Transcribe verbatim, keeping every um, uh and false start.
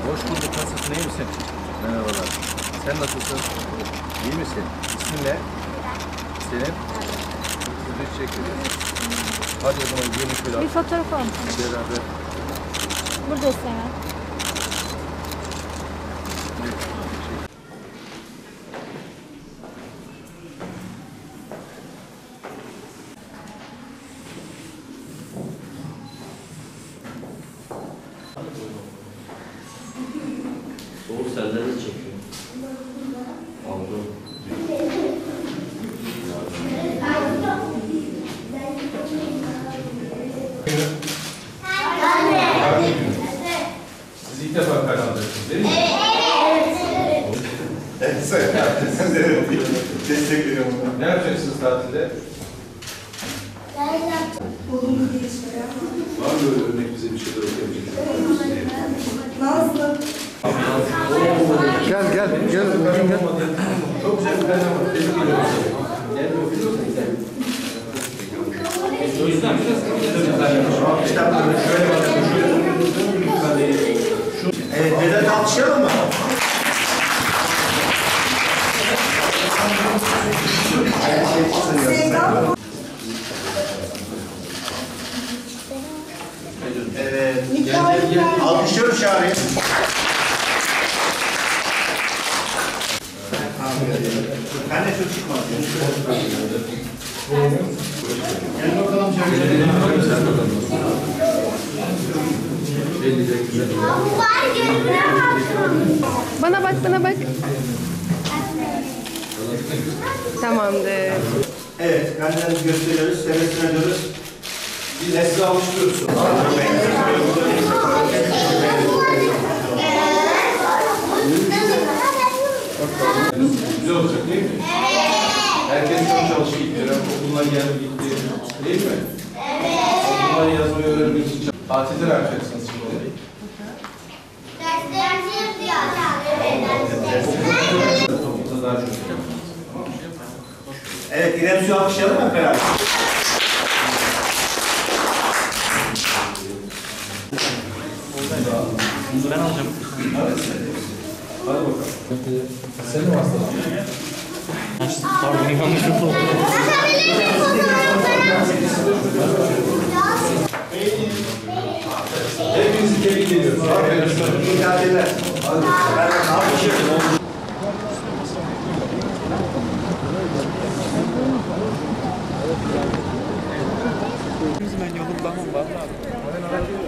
Hoş bulduk. Nasılsın? İyi misin? Merhabalar. Sen nasılsın? İyi misin? İsmin ne? Senin? Çok teşekkür ederim. Hadi o zaman gelin şöyle. Bir fotoğraf alalım. Beraber. Buradasın hemen. Soğuk selleri çekiyor. Aldım. Siz ilk defa kazanacaksınız değil mi? Evet, sayın yaptınız. Evet, destek veriyorum. Ne yapacaksınız tatilde? Var mı böyle örnek bize bir şeyler okuyabilecek? Nazlı. Gel gel gel. Gel. Çok güzel bir kalem var. Tebrik ediyorum. O yüzden Evet, Vedat alkışlayalım mı? Evet, alkışlıyoruz Şahin. Ben de çok çıkmaz. Gel bakalım Şahin. Bana bak, bana bak. Tamamdır. Evet, kendilerimizi gösteriyoruz, tebessüm ediyoruz. biz de size alıştırıyoruz. Güzel olacak değil mi? Evet. Herkes çok çalıştı gitti. Okullar geldi gitti. Değil mi? Evet. Okulları yazmayı öğrenmek için çalıştı. Tatilde ne yapacaksınız şimdi? Derslerimizi yapacağız. Evet. Toplumda daha çok. Evet, İrem Su'yu alkışlayalım mı hep beraber? Ben alacağım. Hadi bakalım. Sen mi hastalandın? Pardon, yanlışlıkla oldu. Hepinizi tebrik ediyoruz. Aferin. İladeler. Hadi. Ben de alkışlıyorum. Bizim en yolun daha mı var?